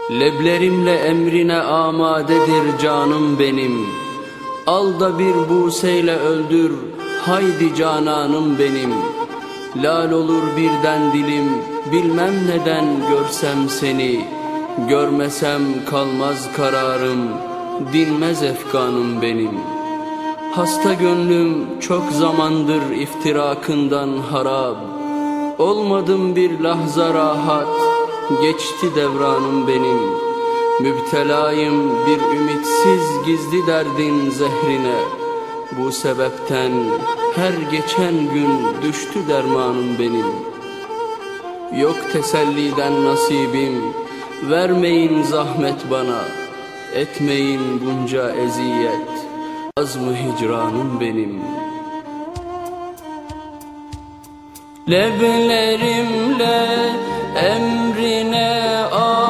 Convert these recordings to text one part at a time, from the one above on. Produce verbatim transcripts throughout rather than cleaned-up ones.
Leblerimle emrine amadedir canım benim. Al da bir buseyle öldür, haydi cananım benim. Lal olur birden dilim, bilmem neden görsem seni. Görmesem kalmaz kararım, dinmez efkanım benim. Hasta gönlüm çok zamandır iftirakından harap. Olmadım bir lahza rahat, geçti devranım benim. Müptelayım bir ümitsiz gizli derdin zehrine. Bu sebepten her geçen gün düştü dermanım benim. Yok teselliden nasibim, vermeyin zahmet bana. Etmeyin bunca eziyet, az mı hicranım benim. Leblerimle emrine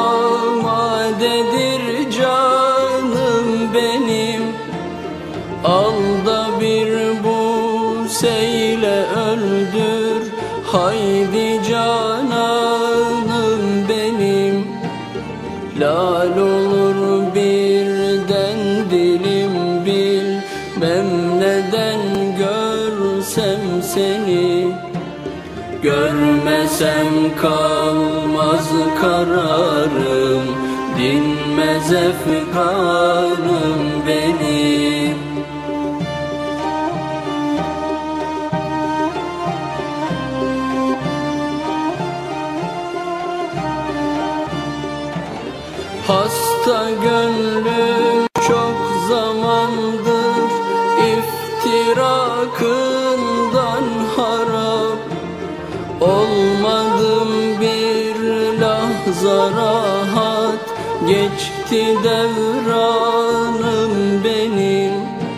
amadedir canım benim. Al da bir buseyle öldür, haydi cananım benim. Lal olur birden dilim, bilmem neden görsem seni. Görmesem kalmaz kararım, dinmez efkanım benim. Hasta gönlüm çok zamandır iftirakından harap. Olmadım bir lahza rahat, geçti devranım benim.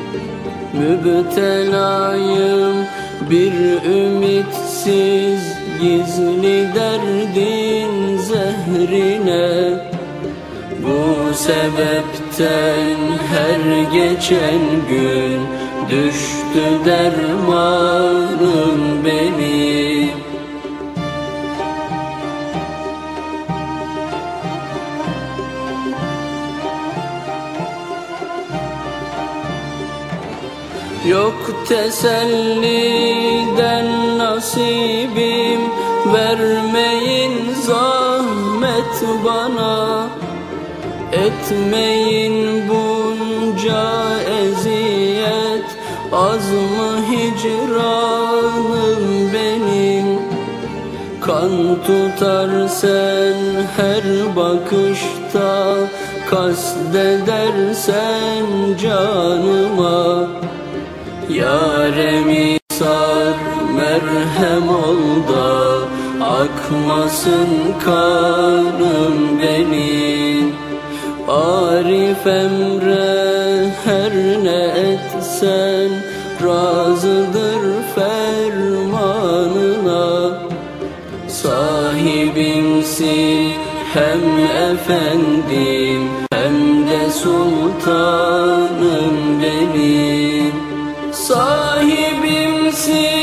Müptelayım bir ümitsiz gizli derdin zehrine. Bu sebepten her geçen gün düştü dermanım benim. Yok teselliden nasibim, vermeyin zahmet bana. Etmeyin bunca eziyet, az mı hicranım benim. Kan tutar sen her bakışta, kastedersen canıma. Yaremi sar merhem ol da, akmasın kanım benim. Arif emre her ne etsen, razıdır fermanına. Sahibimsin hem efendim, hem de sultanım benim. Sahibimsin